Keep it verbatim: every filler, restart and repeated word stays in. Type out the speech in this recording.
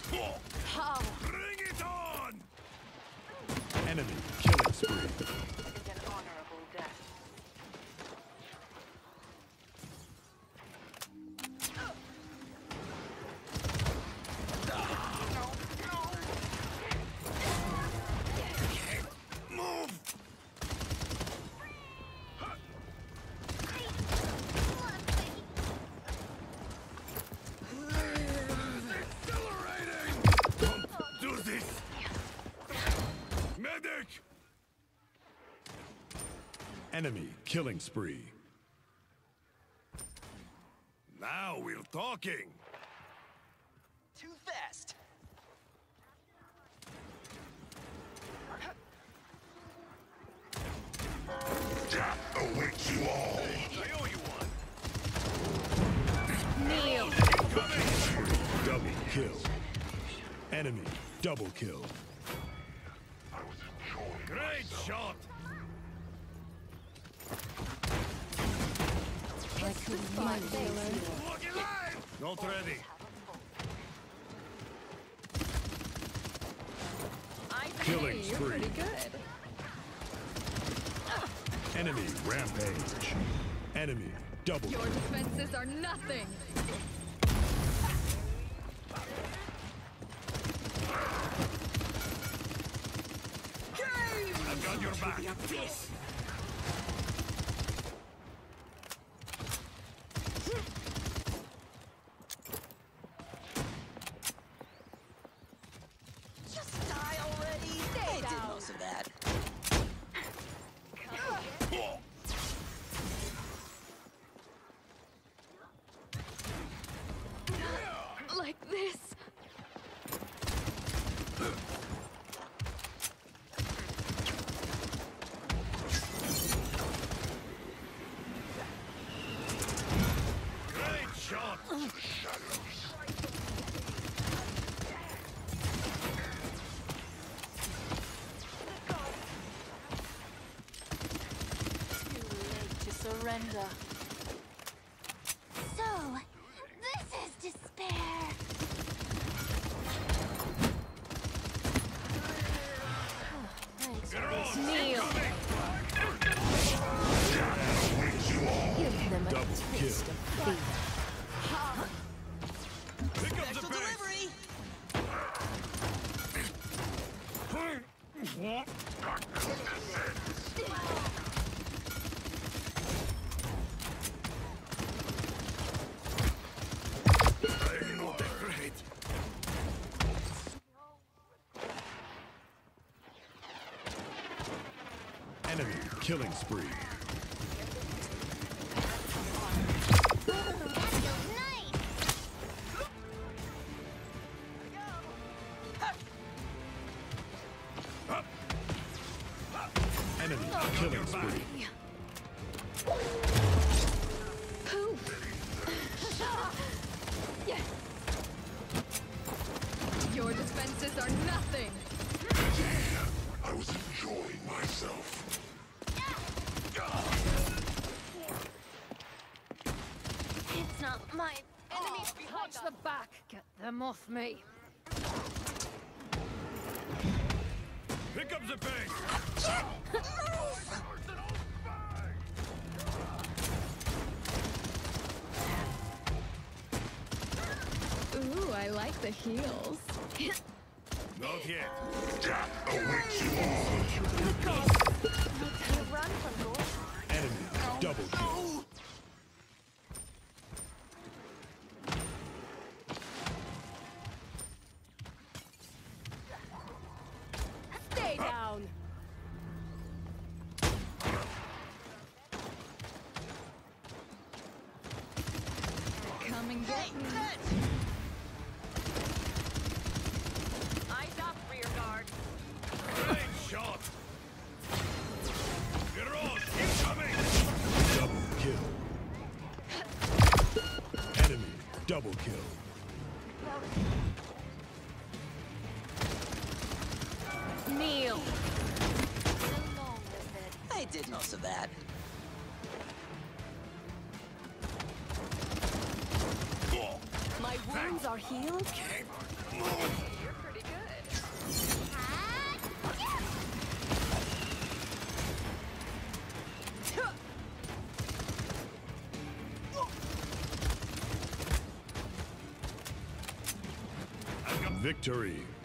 How? Bring it on! Enemy killing spree. It's an honorable death. Move! Accelerating! Don't do this! Medic! Enemy killing spree. Now we're talking! Too fast. Death awaits you all! I owe you one! Kneel. Incoming! Double kill. Enemy double kill. Great shot! I could my sailor. Look alive! Not ready. Killing spree. Pretty good. Enemy rampage. Enemy double Your kill. defenses are nothing. I've got your back. Just die already. They did down. most of that. Like this. Great shot! Too late to surrender. So, this is despair. Thanks. You're on! Kneel. Give them a Double taste kill. of fear. Pick up the Special pace! delivery. I'm not afraid. Enemy killing spree. That feels nice. Enemy killing spree. Poof. Yes. Your defenses are nothing. I was enjoying myself. It's not my Enemies behind Watch the back. Get them off me. Pick up the pace! Ooh, I like the heels. Not yet. Death awaits you all! You run from gold. Enemy double kill. Stay down. Come and get me. Eyes up, rear guard. Great shot! You're on! Incoming! Double kill. Enemy double kill. Kneel. So long with it. I did most of that. My wounds are healed. You're pretty good. Ah, Victory.